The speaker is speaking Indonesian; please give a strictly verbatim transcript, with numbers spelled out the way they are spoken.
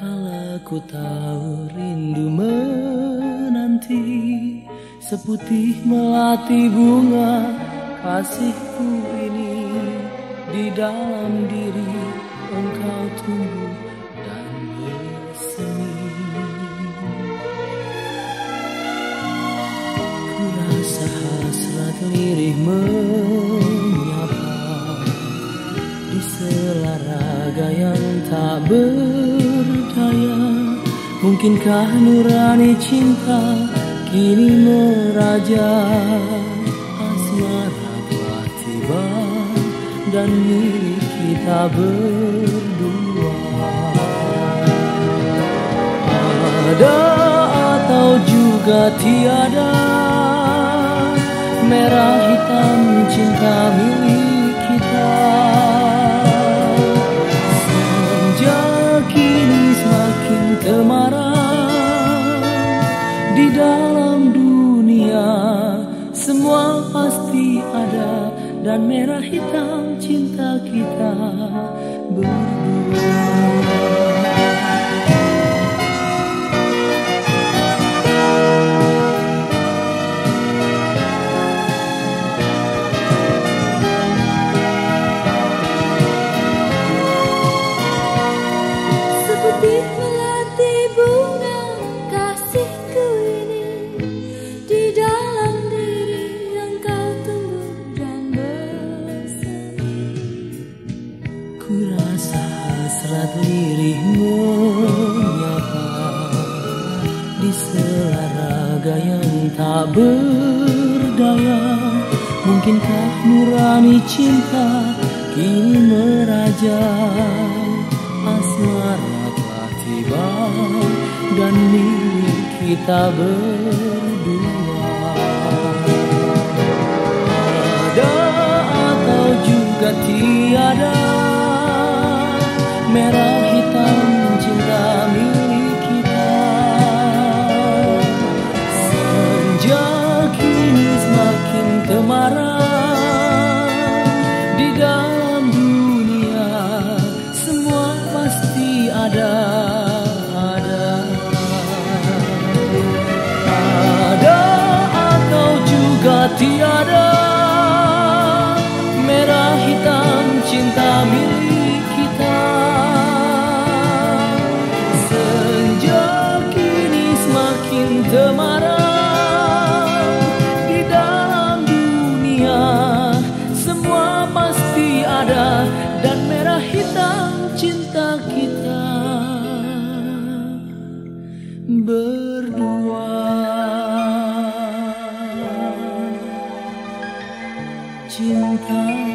Kala ku tahu rindu menanti, seputih melati bunga kasihku ini. Di dalam diri engkau tumbuh dan bersemi. Ku rasa hasrat lirih menyapa di sela raga yang tak berdaya. Mungkinkah nurani cinta kini meraja? Asmara telah tiba dan milik kita berdua. Ada atau juga tiada, merah hitam cinta milik kita. Senja kini semakin temaram, di dalam dunia semua pasti ada, dan merah hitam cinta kita berdua. Seputih melati bunga kasihku ini, di dalam diri engkau tumbuh dan bersemi. Ku rasa hasrat lirih menyapa di sela raga yang tak berdaya. Mungkinkah nurani cinta kini meraja? Asmara telah tiba dan milik kita berdua. Ada atau juga tiada, merah hitam cinta milik kita. Senja kini semakin temaram, di dalam dunia semua pasti ada, ada. Ada atau juga tiada, merah hitam cinta milik kita. Senja kini semakin temaram, di dalam dunia semua pasti ada, dan merah hitam cinta kita berdua. Cinta